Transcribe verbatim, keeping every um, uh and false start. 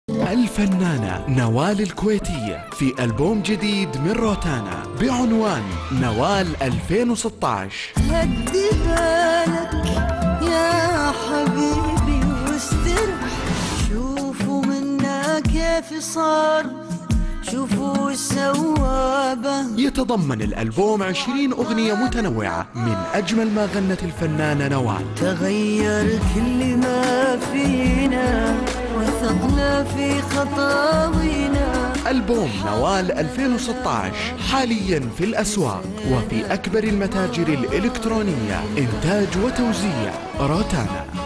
الفنانة نوال الكويتية في ألبوم جديد من روتانا بعنوان نوال ألفين وستة عشر. هدي بالك يا حبيبي واسترح، شوفوا منا كيف صار، شوفوا السوابة. يتضمن الألبوم عشرين أغنية متنوعة من أجمل ما غنت الفنانة نوال. تغير كل ما فينا وثقنا في خطاوينا. ألبوم نوال ألفين وستة عشر حاليا في الأسواق وفي أكبر المتاجر الإلكترونية. إنتاج وتوزيع روتانا.